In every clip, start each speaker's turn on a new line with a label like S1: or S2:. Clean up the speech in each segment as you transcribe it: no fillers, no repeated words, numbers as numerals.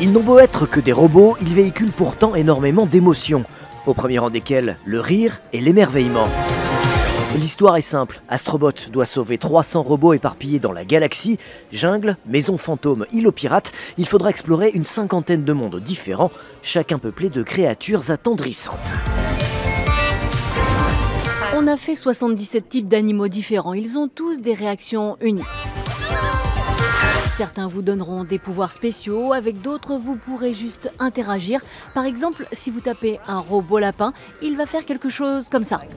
S1: Ils n'ont beau être que des robots, ils véhiculent pourtant énormément d'émotions, au premier rang desquelles le rire et l'émerveillement. L'histoire est simple, Astrobot doit sauver 300 robots éparpillés dans la galaxie, jungle, maison fantôme, îlot pirate, il faudra explorer une cinquantaine de mondes différents, chacun peuplé de créatures attendrissantes.
S2: On a fait 77 types d'animaux différents, ils ont tous des réactions uniques. Certains vous donneront des pouvoirs spéciaux, avec d'autres vous pourrez juste interagir. Par exemple, si vous tapez un robot lapin, il va faire quelque chose comme ça.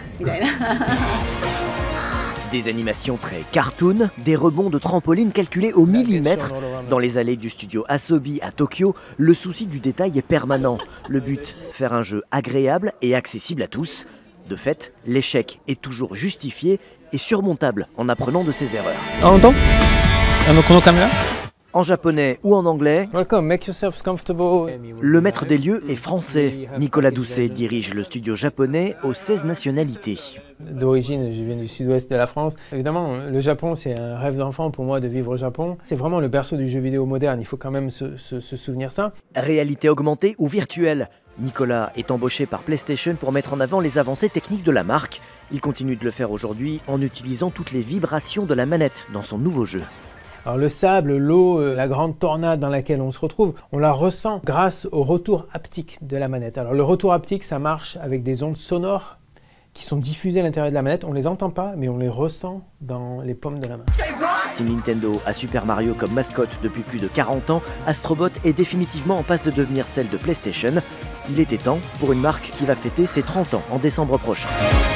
S1: Des animations très cartoon, des rebonds de trampoline calculés au millimètre. Dans les allées du studio Asobi à Tokyo, le souci du détail est permanent. Le but, faire un jeu agréable et accessible à tous. De fait, l'échec est toujours justifié et surmontable en apprenant de ses erreurs. En japonais ou en anglais,
S3: Welcome, make yourselves comfortable.
S1: le maître des lieux est français. Nicolas Doucet dirige le studio japonais aux 16 nationalités.
S3: D'origine, je viens du sud-ouest de la France. Évidemment, le Japon, c'est un rêve d'enfant pour moi de vivre au Japon. C'est vraiment le berceau du jeu vidéo moderne, il faut quand même se souvenir ça.
S1: Réalité augmentée ou virtuelle, Nicolas est embauché par PlayStation pour mettre en avant les avancées techniques de la marque. Il continue de le faire aujourd'hui en utilisant toutes les vibrations de la manette dans son nouveau jeu.
S3: Alors le sable, l'eau, la grande tornade dans laquelle on se retrouve, on la ressent grâce au retour haptique de la manette. Alors le retour haptique, ça marche avec des ondes sonores qui sont diffusées à l'intérieur de la manette. On ne les entend pas, mais on les ressent dans les paumes de la main.
S1: Si Nintendo a Super Mario comme mascotte depuis plus de 40 ans, Astrobot est définitivement en passe de devenir celle de PlayStation. Il était temps pour une marque qui va fêter ses 30 ans en décembre prochain.